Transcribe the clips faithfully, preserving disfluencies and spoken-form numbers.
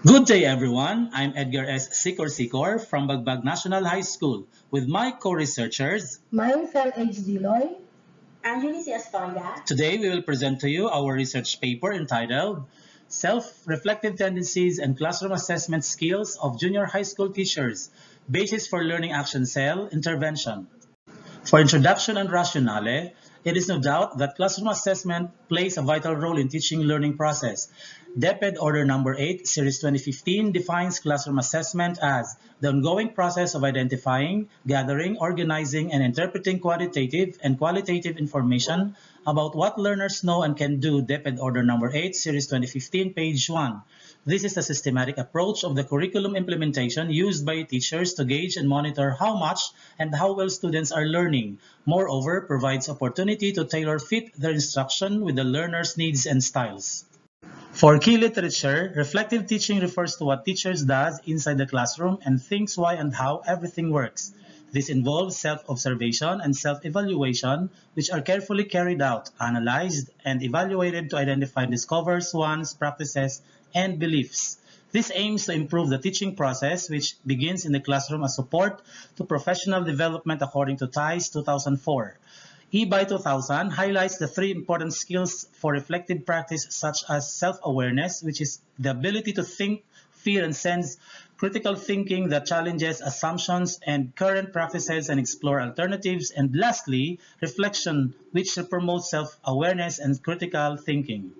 Good day, everyone. I'm Edgar S. Sikor Sikor from Bagbag National High School with my co-researchers. Mindful H. Diloy. Angelis Estoya. Today, we will present to you our research paper entitled Self-Reflective Tendencies and Classroom Assessment Skills of Junior High School Teachers, Basis for Learning Action Cell Intervention. For introduction and rationale, it is no doubt that classroom assessment plays a vital role in teaching learning process. DepEd Order Number eight, Series twenty fifteen defines classroom assessment as the ongoing process of identifying, gathering, organizing, and interpreting quantitative and qualitative information about what learners know and can do. DepEd Order Number eight, Series twenty fifteen, page one. This is a systematic approach of the curriculum implementation used by teachers to gauge and monitor how much and how well students are learning. Moreover, provides opportunity to tailor fit their instruction with the learner's needs and styles. For key literature, reflective teaching refers to what teachers does inside the classroom and thinks why and how everything works. This involves self-observation and self-evaluation, which are carefully carried out, analyzed, and evaluated to identify and discover one's practices and beliefs. This aims to improve the teaching process, which begins in the classroom as support to professional development according to T I E S two thousand four. E B Y two thousand highlights the three important skills for reflective practice such as self-awareness, which is the ability to think, feel, and sense, critical thinking that challenges assumptions and current practices and explore alternatives, and lastly, reflection, which promotes self-awareness and critical thinking.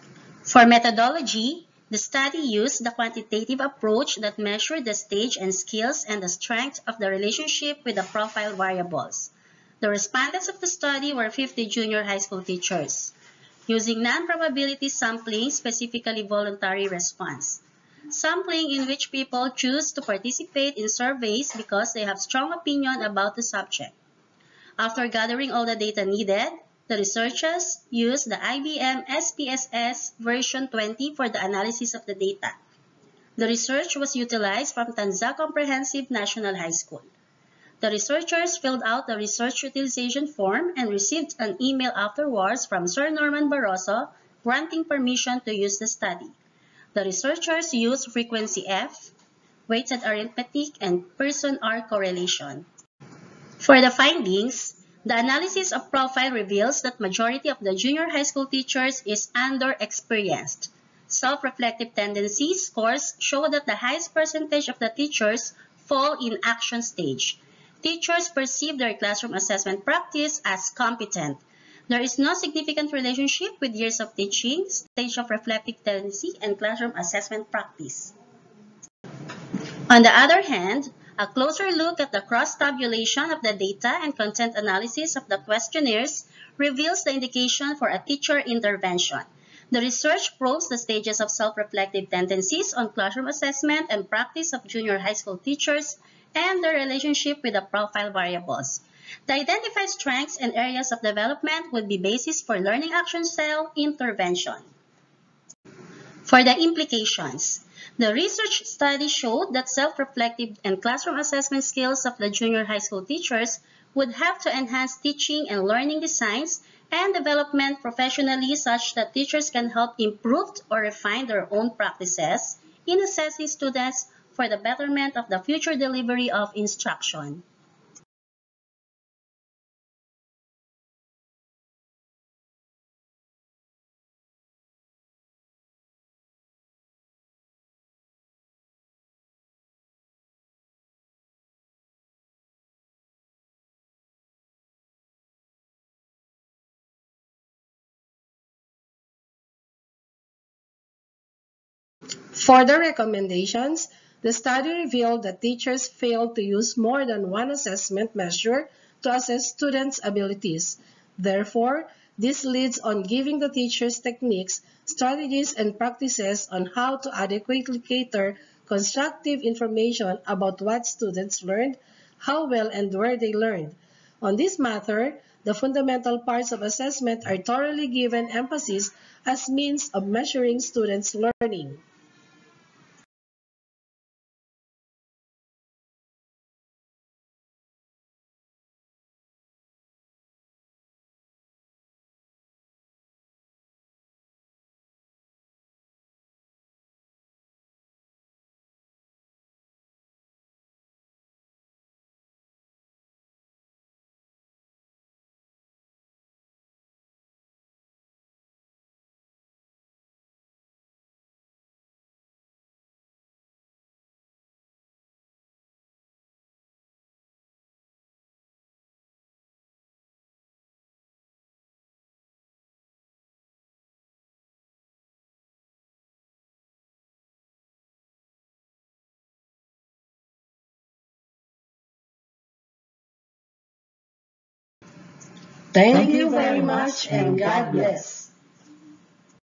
For methodology, the study used the quantitative approach that measured the stage and skills and the strength of the relationship with the profile variables. The respondents of the study were fifty junior high school teachers, using non-probability sampling, specifically voluntary response. Sampling in which people choose to participate in surveys because they have strong opinion about the subject. After gathering all the data needed, the researchers used the I B M S P S S version twenty for the analysis of the data. The research was utilized from Tanza Comprehensive National High School. The researchers filled out the research utilization form and received an email afterwards from Sir Norman Barroso granting permission to use the study. The researchers used frequency F, weighted arithmetic, and person-R correlation. For the findings, the analysis of profile reveals that majority of the junior high school teachers is underexperienced. Self-reflective tendency scores show that the highest percentage of the teachers fall in action stage. Teachers perceive their classroom assessment practice as competent. There is no significant relationship with years of teaching, stage of reflective tendency, and classroom assessment practice. On the other hand, a closer look at the cross-tabulation of the data and content analysis of the questionnaires reveals the indication for a teacher intervention. The research probes the stages of self-reflective tendencies on classroom assessment and practice of junior high school teachers and their relationship with the profile variables. The identified strengths and areas of development would be basis for learning action cell intervention. For the implications, the research study showed that self-reflective and classroom assessment skills of the junior high school teachers would have to enhance teaching and learning designs and development professionally such that teachers can help improve or refine their own practices in assessing students for the betterment of the future delivery of instruction. For the recommendations, the study revealed that teachers failed to use more than one assessment measure to assess students' abilities. Therefore, this leads on giving the teachers techniques, strategies, and practices on how to adequately cater constructive information about what students learned, how well and where they learned. On this matter, the fundamental parts of assessment are thoroughly given emphasis as means of measuring students' learning. Thank you very much and God bless.